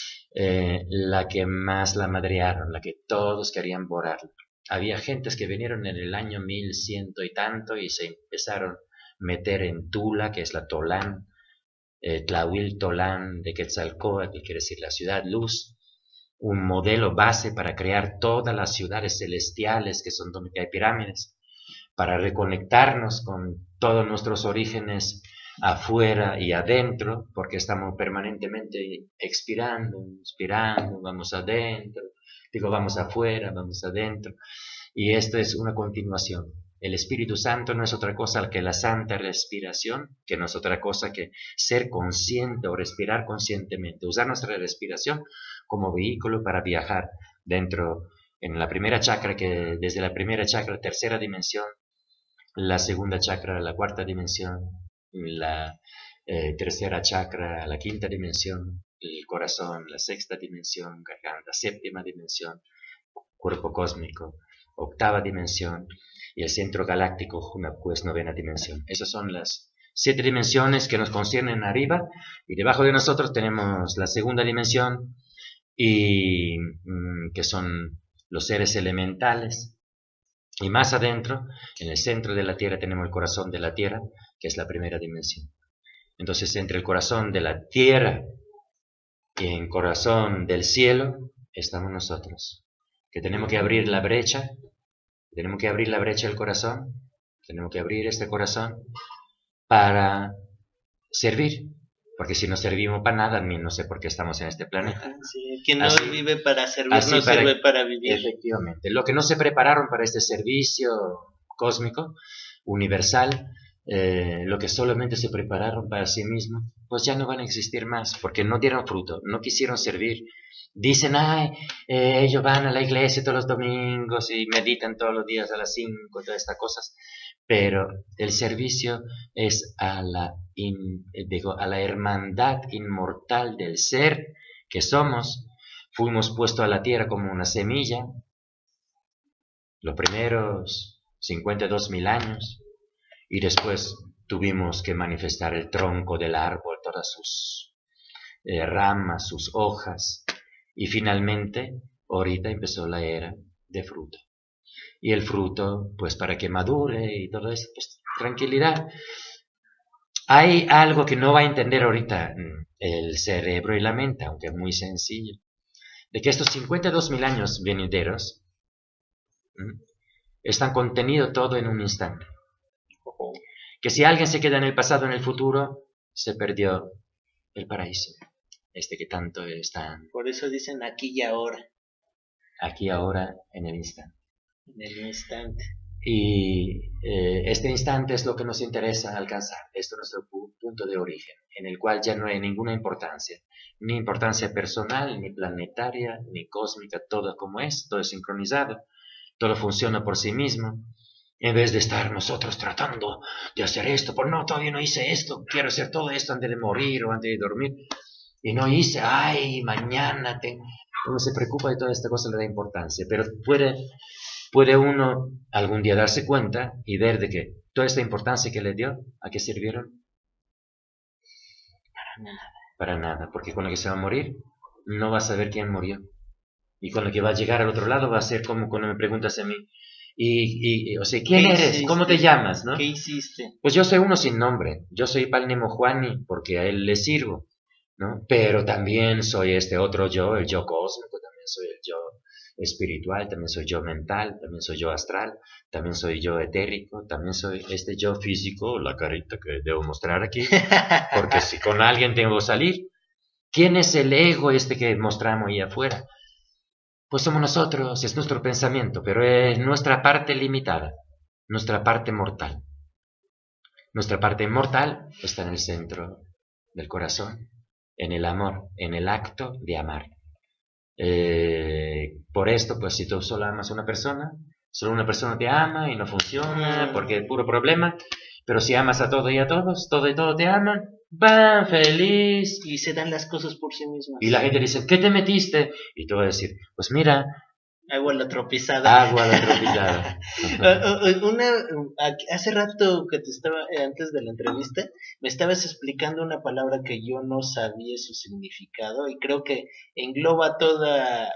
la que más la madrearon, la que todos querían borrar. Había gentes que vinieron en el año 1100 y tanto y se empezaron a meter en Tula, que es la Tolán, Tlahuil Tolán de Quetzalcóatl, que quiere decir la ciudad luz, un modelo base para crear todas las ciudades celestiales que son donde hay pirámides, para reconectarnos con todos nuestros orígenes afuera y adentro, porque estamos permanentemente expirando, inspirando, vamos adentro, vamos afuera, vamos adentro, y esto es una continuación. El Espíritu Santo no es otra cosa que la santa respiración, que no es otra cosa que ser consciente o respirar conscientemente, usar nuestra respiración como vehículo para viajar dentro, en la primera chakra, que desde la primera chakra, tercera dimensión, la segunda chakra, la cuarta dimensión, la tercera chakra, la quinta dimensión, el corazón, la sexta dimensión, garganta, séptima dimensión, cuerpo cósmico, octava dimensión, y el centro galáctico, pues novena dimensión. Esas son las 7 dimensiones que nos conciernen arriba, y debajo de nosotros tenemos la segunda dimensión, y que son los seres elementales. Y más adentro, en el centro de la Tierra, tenemos el corazón de la Tierra, que es la primera dimensión. Entonces, entre el corazón de la Tierra y el corazón del cielo, estamos nosotros, que tenemos que abrir la brecha, del corazón, tenemos que abrir este corazón para servir, porque si no servimos para nada, ni no sé por qué estamos en este planeta. Sí, quien no vive para servir, no sirve para vivir. Efectivamente, lo que no se prepararon para este servicio cósmico, universal, lo que solamente se prepararon para sí mismos, pues ya no van a existir más, porque no dieron fruto, no quisieron servir. Dicen, ay, ellos van a la iglesia todos los domingos y meditan todos los días a las 5, todas estas cosas, pero el servicio es a la hermandad inmortal del ser que somos. Fuimos puestos a la tierra como una semilla, los primeros 52.000 años, y después tuvimos que manifestar el tronco del árbol, todas sus ramas, sus hojas, y finalmente ahorita empezó la era de fruto. Y el fruto, pues para que madure y todo eso, pues tranquilidad. Hay algo que no va a entender ahorita el cerebro y la mente, aunque es muy sencillo, de que estos 52.000 años venideros están contenidos todo en un instante. Que si alguien se queda en el pasado, en el futuro, se perdió el paraíso. Que tanto está Por eso dicen aquí y ahora. Aquí, ahora, en el instante. En el instante. Y este instante es lo que nos interesa alcanzar. Esto es nuestro punto de origen, en el cual ya no hay ninguna importancia. Ni importancia personal, ni planetaria, ni cósmica. Todo como es, todo es sincronizado. Todo funciona por sí mismo. En vez de estar nosotros tratando de hacer esto, pues no, todavía no hice esto, quiero hacer todo esto antes de morir o antes de dormir. Y no hice, ay, mañana uno se preocupa de toda esta cosa, le da importancia, pero puede uno algún día darse cuenta y ver de que toda esta importancia que le dio, ¿a qué sirvieron? Para nada. Para nada, porque con lo que se va a morir, no va a saber quién murió. Y con lo que va a llegar al otro lado va a ser como cuando me preguntas a mí, o sea, ¿quién eres? Hiciste? ¿Cómo te llamas? ¿No? ¿Qué hiciste? Pues yo soy uno sin nombre, yo soy Palnemo Juani, porque a él le sirvo, ¿no? Pero también soy este otro yo, el yo cósmico, también soy el yo espiritual, también soy yo mental, también soy yo astral, también soy yo etérico, también soy este yo físico, la carita que debo mostrar aquí, porque si con alguien tengo que salir, ¿quién es el ego que mostramos ahí afuera? Pues somos nosotros, es nuestro pensamiento, pero es nuestra parte limitada, nuestra parte mortal. Nuestra parte mortal está en el centro del corazón, en el amor, en el acto de amar. Por esto, pues si tú solo amas a una persona, solo una persona te ama y no funciona porque es puro problema, pero si amas a todo y a todos, todo y todo te aman, van feliz. Y se dan las cosas por sí mismas. Y la gente dice, ¿qué te metiste? Y tú vas a decir, pues mira, agua la tropezada. Agua la tropezada. Hace rato que te estaba, antes de la entrevista, me estabas explicando una palabra que yo no sabía su significado y creo que engloba toda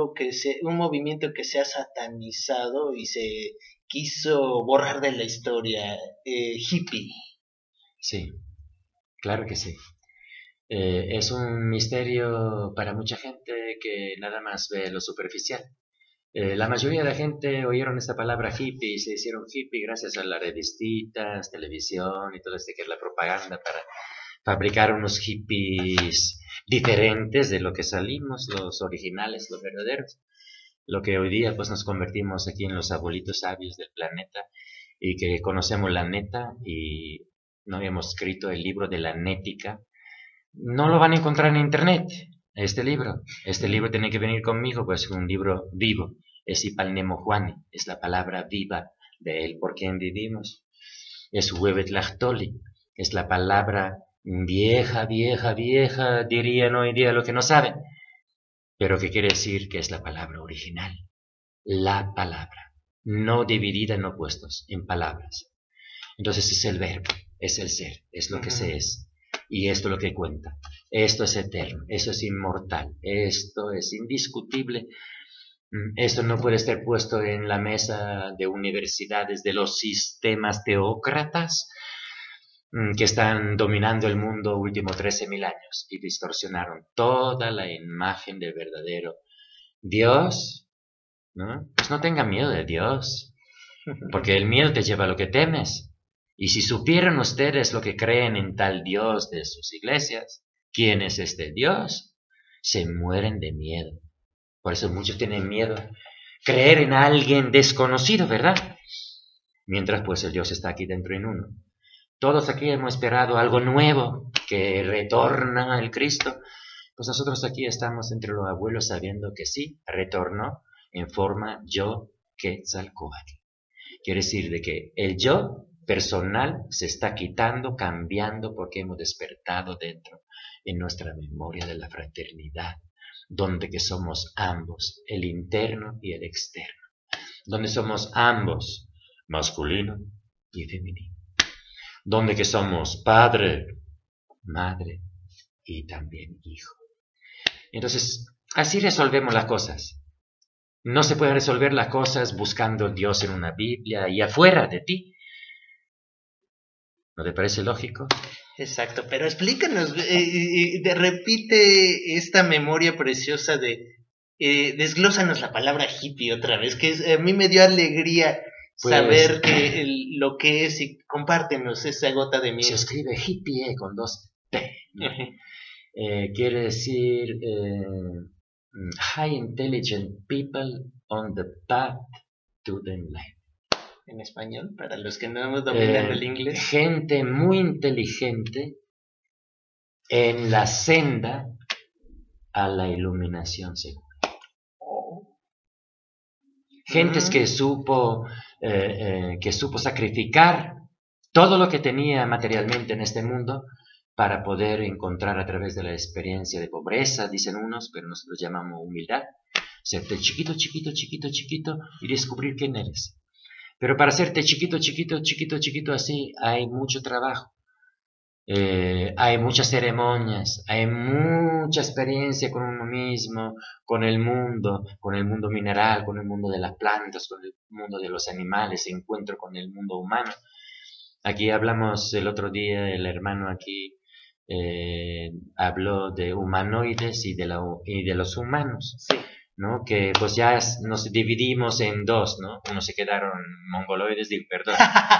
un movimiento que se ha satanizado y se quiso borrar de la historia, hippie. Sí, claro que sí. Es un misterio para mucha gente que nada más ve lo superficial. La mayoría de la gente oyeron esta palabra hippie y se hicieron hippie gracias a las revistitas, televisión y todo que es la propaganda para fabricar unos hippies diferentes de lo que salimos, los originales, los verdaderos. Lo que hoy día pues nos convertimos aquí en los abuelitos sabios del planeta y que conocemos la neta y no habíamos escrito el libro de la nética. No lo van a encontrar en internet, este libro tiene que venir conmigo, pues es un libro vivo. Es Ipalnemo Juani, es la palabra viva de él por quien vivimos. Es Huevetlachtoli, es la palabra vieja, dirían hoy día lo que no saben, pero que quiere decir que es la palabra original, la palabra, no dividida en opuestos, en palabras. Entonces es el verbo, es el ser, es lo que se es. Y esto es lo que cuenta. Esto es eterno, eso es inmortal, esto es indiscutible. Esto no puede estar puesto en la mesa de universidades de los sistemas teócratas que están dominando el mundo últimos 13.000 años y distorsionaron toda la imagen del verdadero Dios, ¿no? Pues no tengan miedo de Dios, porque el miedo te lleva a lo que temes. Y si supieran ustedes lo que creen en tal Dios de sus iglesias, ¿quién es este Dios? Se mueren de miedo. Por eso muchos tienen miedo. Creer en alguien desconocido, ¿verdad? Mientras pues el Dios está aquí dentro en uno. Todos aquí hemos esperado algo nuevo que retorna el Cristo. Pues nosotros aquí estamos entre los abuelos sabiendo que sí, retornó en forma yo Quetzalcóatl. Quiere decir de que el yo personal se está quitando, cambiando porque hemos despertado dentro en nuestra memoria de la fraternidad, donde que somos ambos, el interno y el externo, donde somos ambos, masculino y femenino. donde que somos padre, madre y también hijo. Entonces, así resolvemos las cosas. No se pueden resolver las cosas buscando a Dios en una Biblia y afuera de ti. ¿No te parece lógico? Exacto, pero explícanos, repite esta memoria preciosa desglósanos la palabra hippie otra vez, a mí me dio alegría saber Pues, lo que es y compártenos esa gota de se miel. escribe hippie con 2 P, ¿no? Quiere decir high intelligent people on the path to the enlightenment. En español, para los que no dominan el inglés. Gente muy inteligente en la senda a la iluminación segura. Gentes que supo sacrificar todo lo que tenía materialmente en este mundo para poder encontrar a través de la experiencia de pobreza, dicen unos, pero nosotros llamamos humildad, serte chiquito, chiquito, chiquito, chiquito y descubrir quién eres. Pero para hacerte chiquito, chiquito, chiquito, chiquito así, hay mucho trabajo. Hay muchas ceremonias, hay mucha experiencia con uno mismo, con el mundo mineral, con el mundo de las plantas, con el mundo de los animales, encuentro con el mundo humano. Aquí hablamos el otro día, el hermano aquí habló de humanoides y de los humanos. Sí. ¿No? Que pues ya nos dividimos en dos, ¿no? Unos se quedaron mongoloides, perdón.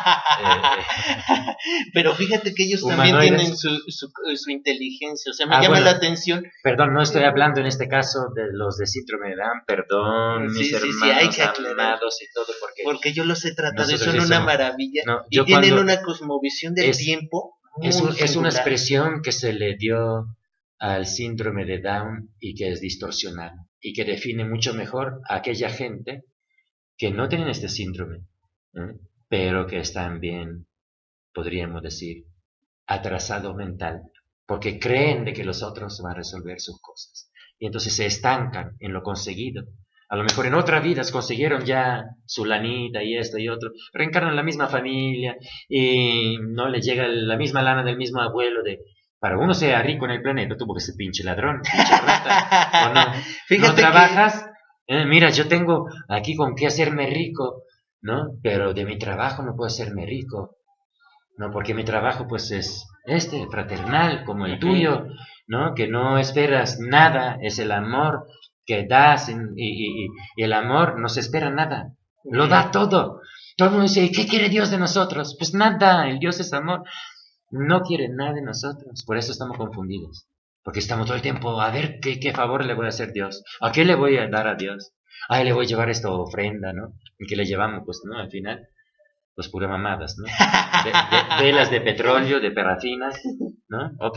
Pero fíjate que ellos también tienen su inteligencia, o sea, me llama la atención. Perdón, no estoy hablando en este caso de los de síndrome de Down, perdón, sí, mis sí, hermanos sí, hay que amados y todo, porque yo los he tratado, son una maravilla, no, y tienen una cosmovisión del tiempo. Es una expresión que se le dio al síndrome de Down y que es distorsionada y que define mucho mejor a aquella gente que no tienen este síndrome, pero que están bien, podríamos decir, atrasados mental, porque creen de que los otros van a resolver sus cosas. Y entonces se estancan en lo conseguido. A lo mejor en otras vidas consiguieron ya su lanita y esto y otro, reencarnan en la misma familia y no les llega la misma lana del mismo abuelo para uno sea rico en el planeta, tuvo que ser pinche ladrón, pinche rata, o no. Fíjate no trabajas, mira, yo tengo aquí con qué hacerme rico, ¿no? Pero de mi trabajo no puedo hacerme rico, ¿no? Porque mi trabajo pues es fraternal, como el tuyo, ¿no? Que no esperas nada, es el amor que das y el amor no se espera nada, lo da todo. Todo el mundo dice, ¿qué quiere Dios de nosotros? Pues nada, el Dios es amor. No quiere nada de nosotros, por eso estamos confundidos, porque estamos todo el tiempo a ver qué favor le voy a hacer Dios, a qué le voy a dar a Dios, le voy a llevar esta ofrenda, ¿no? ¿Y qué le llevamos? Pues no, al final, pues pura mamadas, ¿no? Velas de petróleo, de parafina, ¿no? ¿Ok?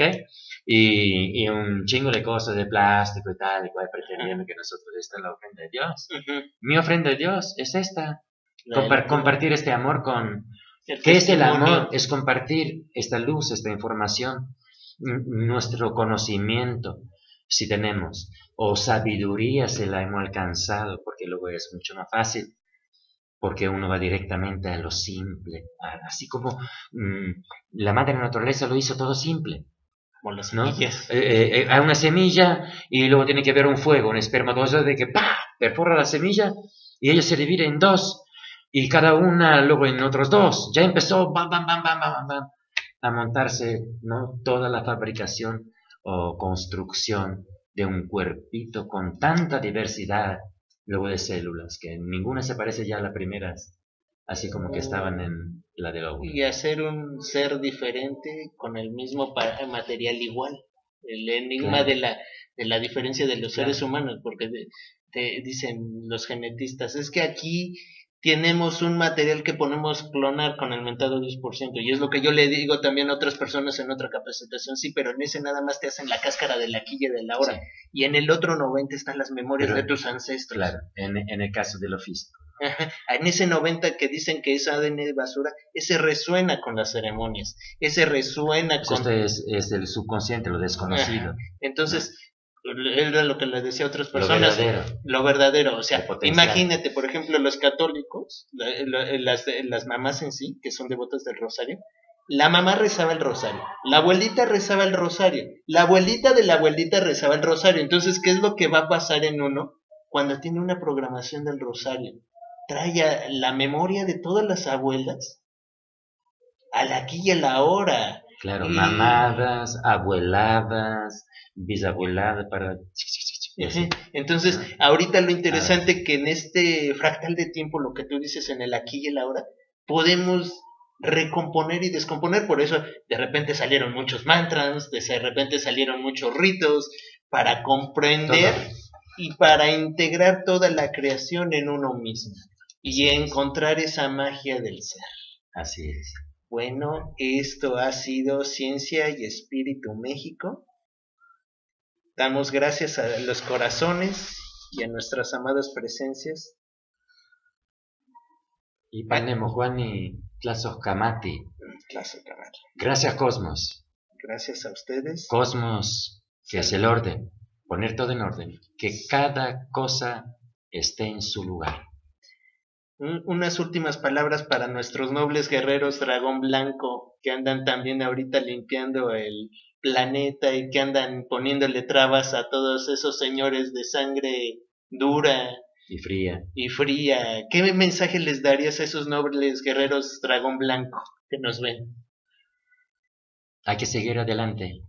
Y un chingo de cosas de plástico y tal, y cual pretendiendo que nosotros esta es la ofrenda de Dios. Mi ofrenda de Dios es esta, compartir este amor con... ¿Qué es el amor? Es compartir esta luz, esta información, nuestro conocimiento, si tenemos, o sabiduría si la hemos alcanzado, porque luego es mucho más fácil, porque uno va directamente a lo simple, así como la madre naturaleza lo hizo todo simple. Como las semillas. ¿No? Hay una semilla y luego tiene que haber un fuego, un espermatozoide que perfora la semilla y ella se divide en dos. Y cada una luego en otros dos. Ya empezó a montarse, ¿no? Toda la fabricación o construcción de un cuerpito con tanta diversidad luego de células que ninguna se parece ya a las primeras, así como que estaban en la del óvulo. Y hacer un ser diferente con el mismo material igual. El enigma de la diferencia de los seres humanos, porque te dicen los genetistas, es que aquí tenemos un material que podemos clonar con el mentado 10%, y es lo que yo le digo también a otras personas en otra capacitación, sí, pero en ese nada más te hacen la cáscara de la quilla de la hora, sí. Y en el otro 90 están las memorias de tus ancestros. Claro, en el caso de lo físico. En ese 90 que dicen que es ADN de basura, ese resuena con las ceremonias, ese resuena pues con... es el subconsciente, lo desconocido. Entonces... era lo que les decía a otras personas, lo verdadero, o sea, imagínate, por ejemplo, los católicos, las mamás en sí, que son devotas del rosario, La mamá rezaba el rosario, la abuelita rezaba el rosario, la abuelita de la abuelita rezaba el rosario. Entonces, ¿qué es lo que va a pasar en uno cuando tiene una programación del rosario? Trae a la memoria de todas las abuelas al aquí y a la hora. Claro, mamadas, abueladas, bisabueladas, para... y así. Entonces, ahorita lo interesante que en este fractal de tiempo, lo que tú dices en el aquí y el ahora, podemos recomponer y descomponer. Por eso de repente salieron muchos mantras, de repente salieron muchos ritos para comprender Todo. y para integrar toda la creación en uno mismo y encontrar esa magia del ser. Así es. Bueno, esto ha sido Ciencia y Espíritu México. Damos gracias a los corazones y a nuestras amadas presencias. Y Panemo Juani Tlazocamati. Tlazocamati. Gracias, Cosmos. Gracias a ustedes. Cosmos, que es el orden. Poner todo en orden. Que cada cosa esté en su lugar. Unas últimas palabras para nuestros nobles guerreros dragón blanco que andan también ahorita limpiando el planeta y que andan poniéndole trabas a todos esos señores de sangre dura y fría. ¿Qué mensaje les darías a esos nobles guerreros dragón blanco que nos ven? Hay que seguir adelante.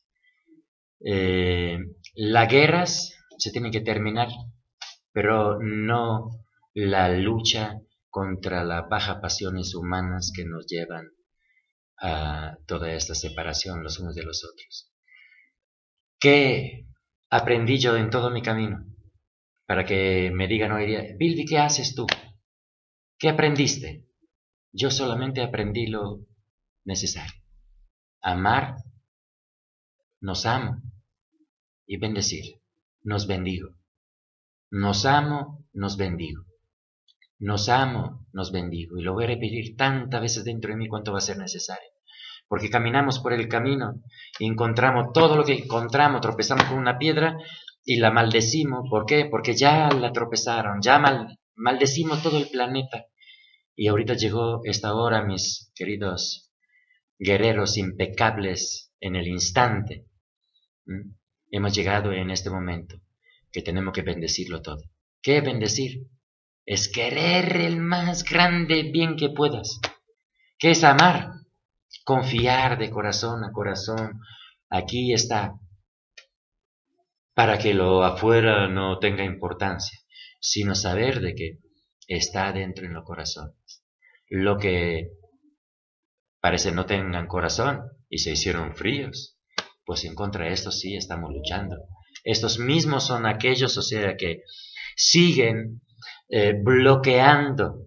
Las guerras se tienen que terminar, pero no la lucha contra las bajas pasiones humanas que nos llevan a toda esta separación los unos de los otros. ¿Qué aprendí yo en todo mi camino? Para que me digan hoy día, Bilby, ¿qué haces tú? ¿Qué aprendiste? Yo solamente aprendí lo necesario. Amar, nos amo y bendecir. Nos bendigo. Nos amo, nos bendigo. Nos amo, nos bendigo. Y lo voy a repetir tantas veces dentro de mí cuanto va a ser necesario. Porque caminamos por el camino y encontramos todo lo que encontramos, tropezamos con una piedra y la maldecimos. ¿Por qué? Porque ya la tropezaron, ya maldecimos todo el planeta. Y ahorita llegó esta hora, mis queridos guerreros impecables en el instante. Hemos llegado en este momento que tenemos que bendecirlo todo. ¿Qué bendecir? Es querer el más grande bien que puedas. ¿Qué es amar? Confiar de corazón a corazón. Aquí está. Para que lo afuera no tenga importancia, sino saber de que está dentro en los corazones. Lo que parece no tengan corazón y se hicieron fríos, pues en contra de esto sí estamos luchando. Estos mismos son aquellos, o sea, que siguen bloqueando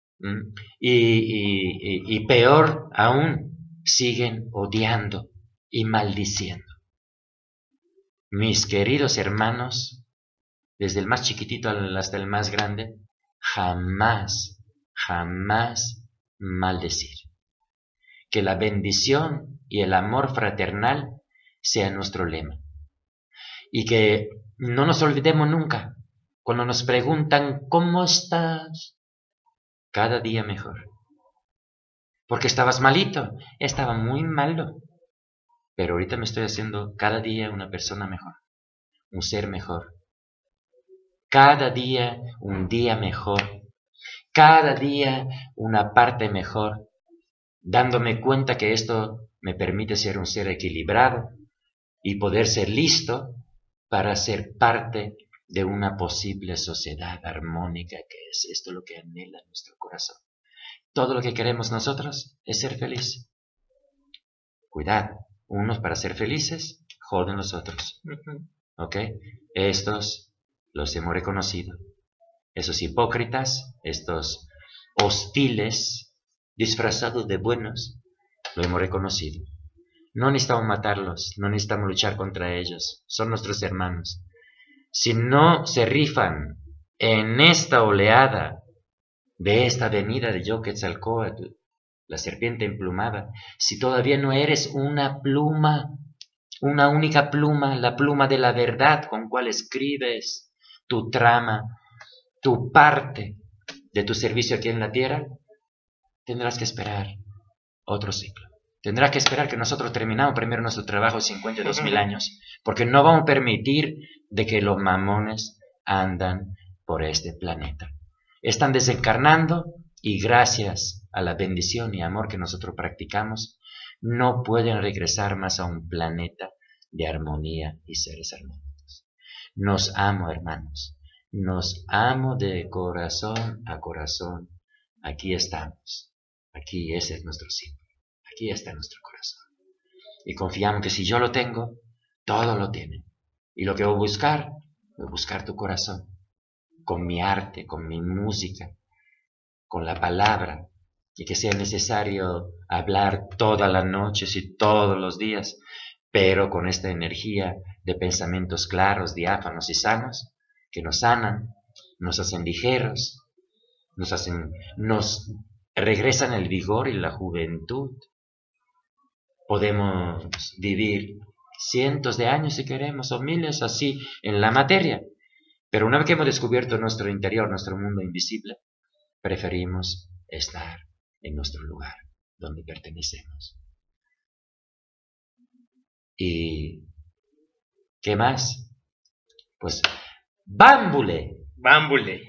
y peor aún, siguen odiando y maldiciendo. Mis queridos hermanos, desde el más chiquitito hasta el más grande, jamás, jamás maldecir. Que la bendición y el amor fraternal sea nuestro lema. Y que no nos olvidemos nunca, cuando nos preguntan, ¿cómo estás? Cada día mejor. Porque estabas malito, estaba muy malo. Pero ahorita me estoy haciendo cada día una persona mejor, un ser mejor. Cada día un día mejor. Cada día una parte mejor. Dándome cuenta que esto me permite ser un ser equilibrado y poder ser listo para ser parte de una posible sociedad armónica, que es esto lo que anhela nuestro corazón. Todo lo que queremos nosotros es ser feliz. Cuidado, unos para ser felices joden los otros. ¿Ok? Estos los hemos reconocido. Esos hipócritas, estos hostiles, disfrazados de buenos, lo hemos reconocido. No necesitamos matarlos, no necesitamos luchar contra ellos, son nuestros hermanos. Si no se rifan en esta oleada de esta venida de Yoquetzalcóatl, la serpiente emplumada, si todavía no eres una pluma, una única pluma, la pluma de la verdad con cual escribes tu trama, tu parte de tu servicio aquí en la tierra, tendrás que esperar otro ciclo. Tendrá que esperar que nosotros terminamos primero nuestro trabajo de 52.000 años, porque no vamos a permitir de que los mamones andan por este planeta. Están desencarnando y gracias a la bendición y amor que nosotros practicamos, no pueden regresar más a un planeta de armonía y seres armónicos. Nos amo, hermanos. Nos amo de corazón a corazón. Aquí estamos. Aquí ese es nuestro símbolo. Aquí está nuestro corazón. Y confiamos que si yo lo tengo, todos lo tienen. Y lo que voy a buscar tu corazón. Con mi arte, con mi música, con la palabra. Y que sea necesario hablar todas las noches y todos los días, pero con esta energía de pensamientos claros, diáfanos y sanos, que nos sanan, nos hacen ligeros, nos regresan el vigor y la juventud. Podemos vivir cientos de años si queremos, o miles así en la materia, pero una vez que hemos descubierto nuestro interior, nuestro mundo invisible, preferimos estar en nuestro lugar, donde pertenecemos. ¿Y qué más? Pues, ¡bámbule! Bámbule.